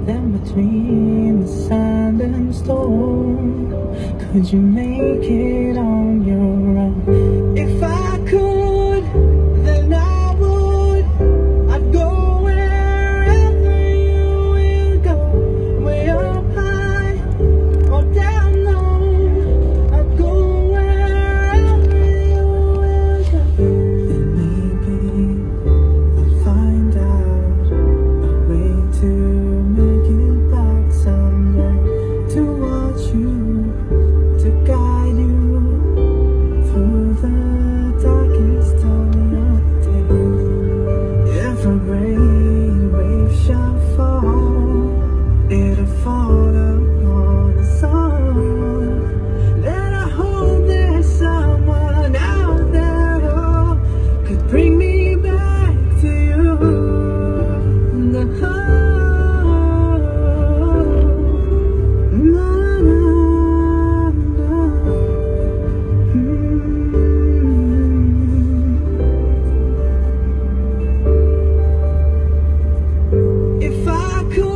then between the sand and storm, could you make it on your own? If I could, then I would. I'd go wherever you will go, way up high or down low. I'd go wherever you will go. And maybe I'll find out a way to make it back someday, to watch you, to guide you through the darkest of your days. If a great wave shall fall, it'll fall upon us all. Then I hope there's someone out there who could bring me back to you. If I could